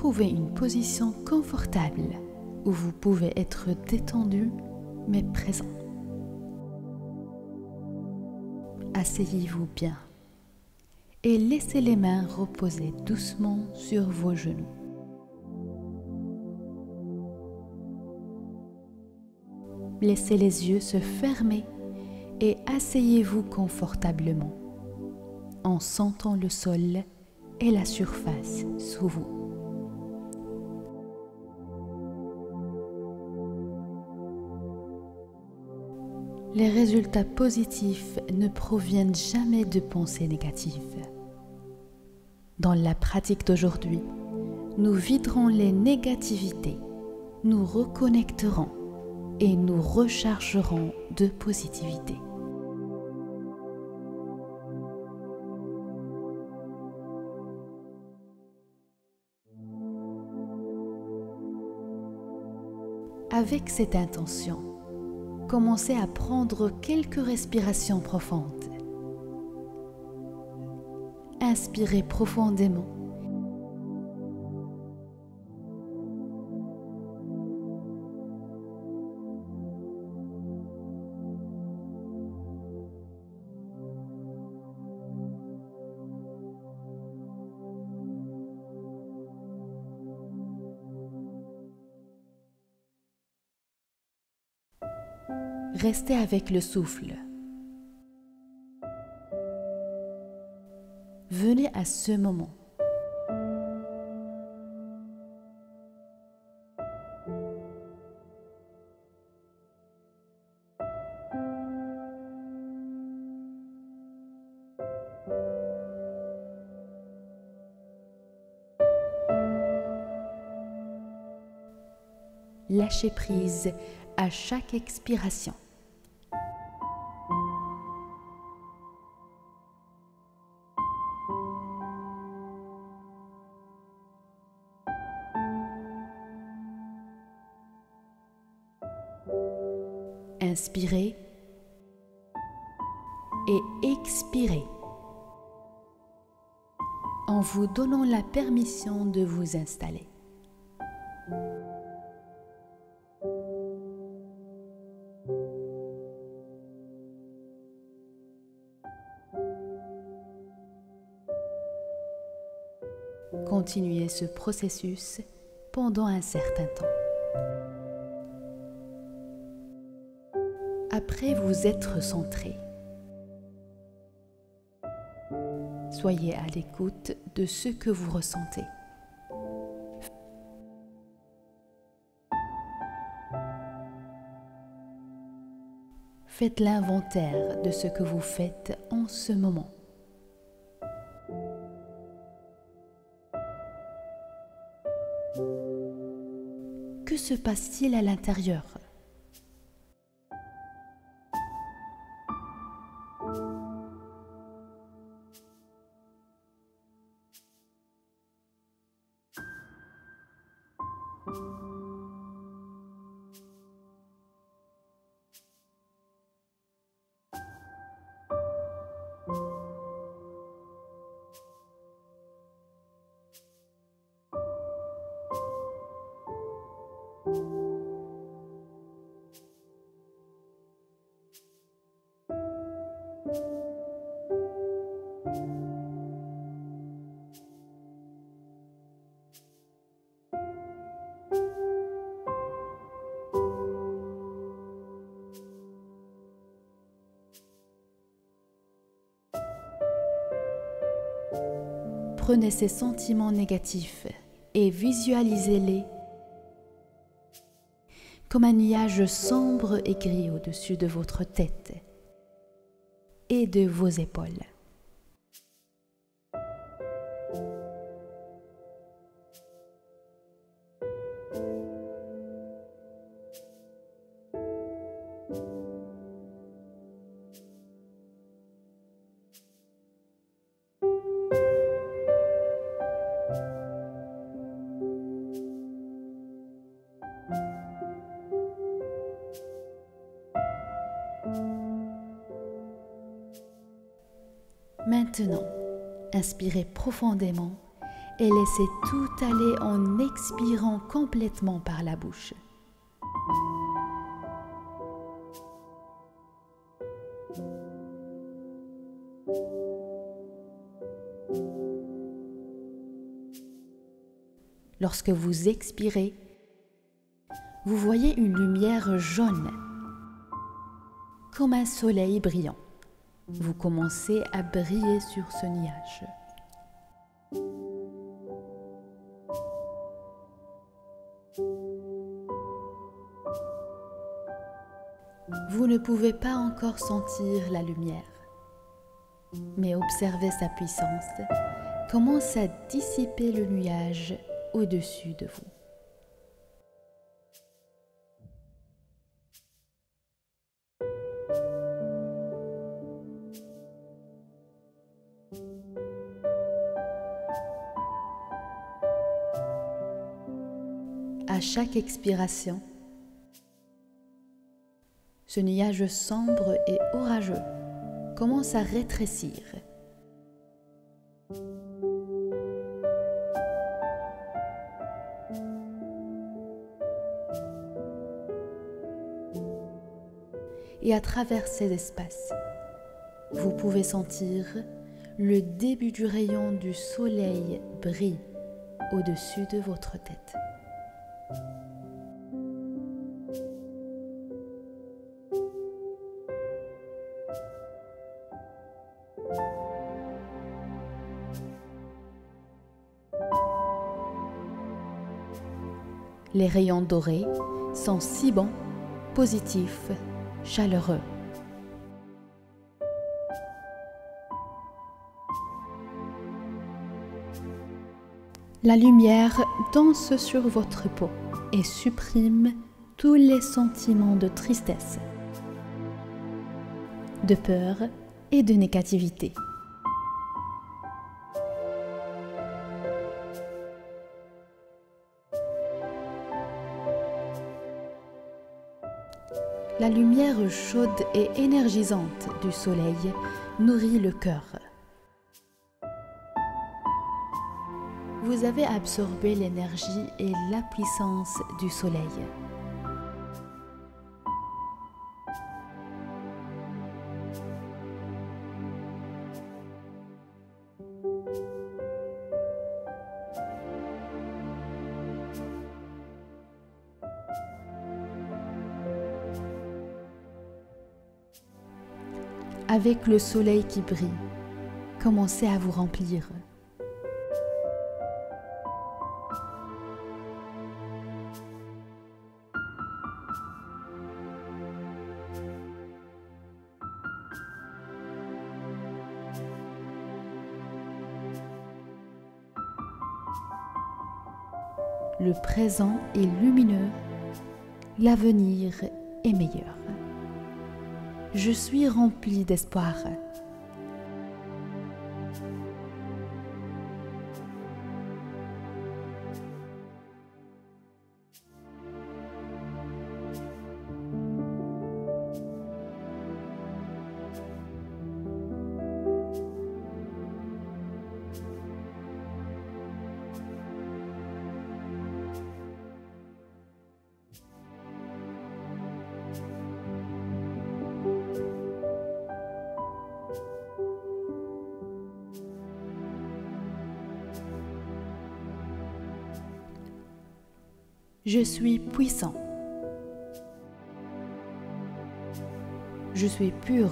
Trouvez une position confortable où vous pouvez être détendu mais présent. Asseyez-vous bien et laissez les mains reposer doucement sur vos genoux. Laissez les yeux se fermer et asseyez-vous confortablement en sentant le sol et la surface sous vous. Les résultats positifs ne proviennent jamais de pensées négatives. Dans la pratique d'aujourd'hui, nous viderons les négativités, nous reconnecterons et nous rechargerons de positivité. Avec cette intention, commencez à prendre quelques respirations profondes. Inspirez profondément. Restez avec le souffle. Venez à ce moment. Lâchez prise à chaque expiration. Inspirez et expirez en vous donnant la permission de vous installer. Continuez ce processus pendant un certain temps. Après vous être centré, soyez à l'écoute de ce que vous ressentez. Faites l'inventaire de ce que vous faites en ce moment. Que se passe-t-il à l'intérieur ? Prenez ces sentiments négatifs et visualisez-les comme un nuage sombre et gris au-dessus de votre tête et de vos épaules. Maintenant, inspirez profondément et laissez tout aller en expirant complètement par la bouche. Lorsque vous expirez, vous voyez une lumière jaune, comme un soleil brillant. Vous commencez à briller sur ce nuage. Vous ne pouvez pas encore sentir la lumière, mais observez sa puissance commence à dissiper le nuage au-dessus de vous. À chaque expiration, ce nuage sombre et orageux commence à rétrécir. Et à travers ces espaces, vous pouvez sentir le début du rayon du soleil briller au-dessus de votre tête. Les rayons dorés sont si bons, positifs, chaleureux. La lumière danse sur votre peau et supprime tous les sentiments de tristesse, de peur et de négativité. La lumière chaude et énergisante du soleil nourrit le cœur. Vous avez absorbé l'énergie et la puissance du soleil. Avec le soleil qui brille, commencez à vous remplir. Le présent est lumineux, l'avenir est meilleur. Je suis rempli d'espoir. Je suis puissant. Je suis pur.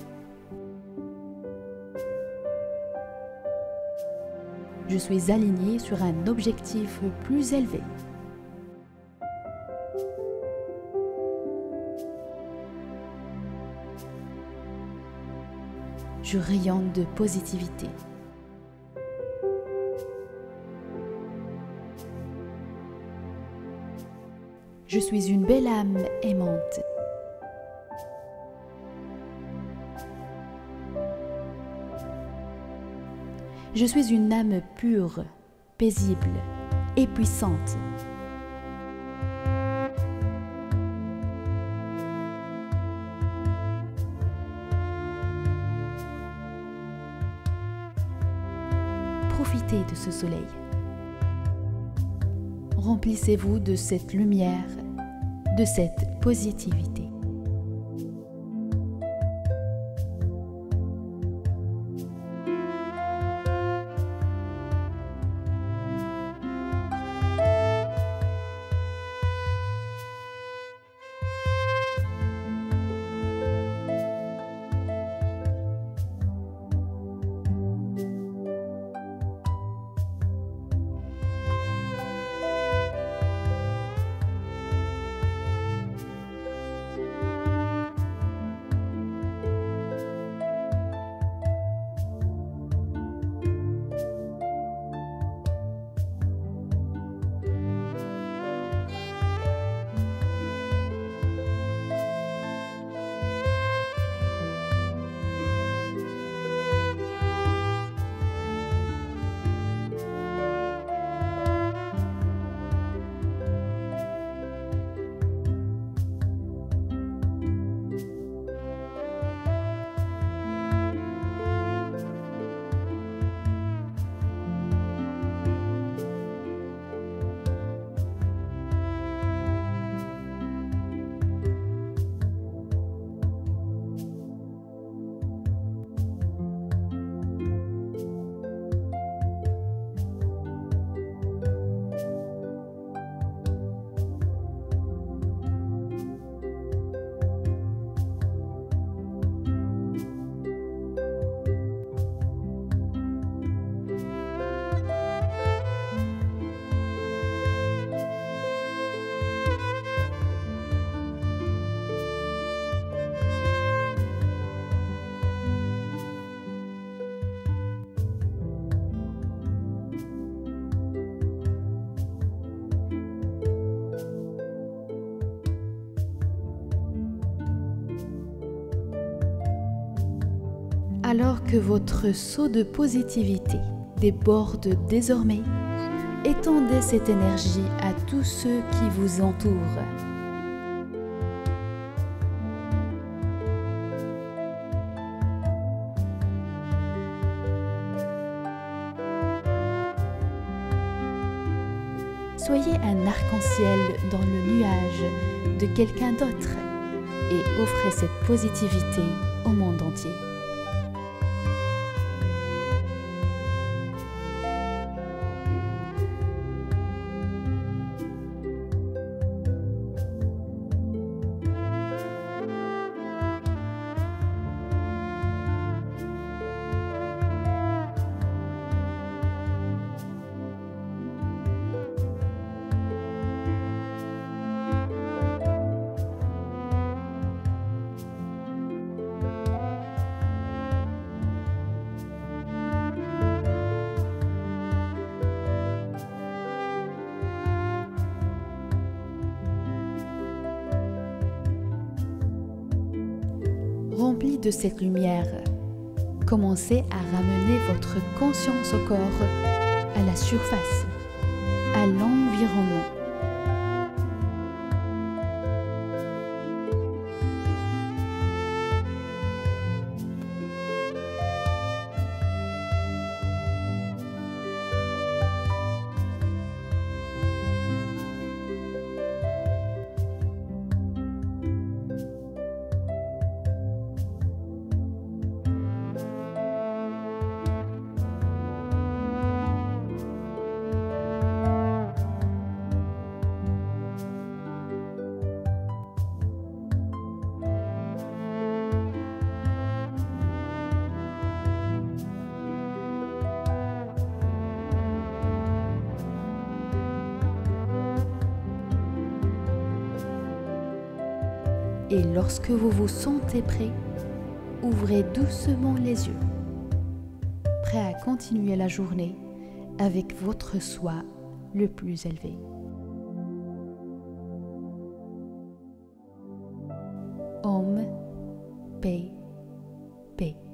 Je suis aligné sur un objectif plus élevé. Je rayonne de positivité. Je suis une belle âme aimante. Je suis une âme pure, paisible et puissante. Profitez de ce soleil. Remplissez-vous de cette lumière, de cette positivité. Alors que votre seau de positivité déborde désormais, étendez cette énergie à tous ceux qui vous entourent. Soyez un arc-en-ciel dans le nuage de quelqu'un d'autre et offrez cette positivité au monde entier. Rempli de cette lumière, commencez à ramener votre conscience au corps, à la surface, à l'environnement. Et lorsque vous vous sentez prêt, ouvrez doucement les yeux, prêt à continuer la journée avec votre soi le plus élevé. Om, paix, paix.